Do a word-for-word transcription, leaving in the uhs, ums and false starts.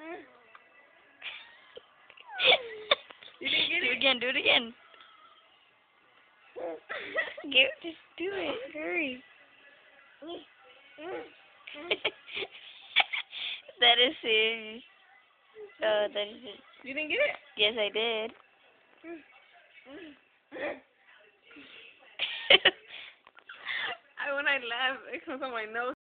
You didn't get do it it? again, do it again. Get, just do it, hurry. That is serious. Oh, that is it. You didn't get it? Yes, I did. I, when I laugh, it comes on my nose.